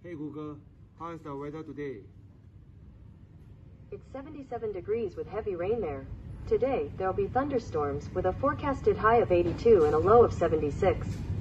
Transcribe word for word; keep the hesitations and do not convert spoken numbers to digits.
Hey Google, how is the weather today? It's seventy-seven degrees with heavy rain there. Today, there'll be thunderstorms with a forecasted high of eighty-two and a low of seventy-six.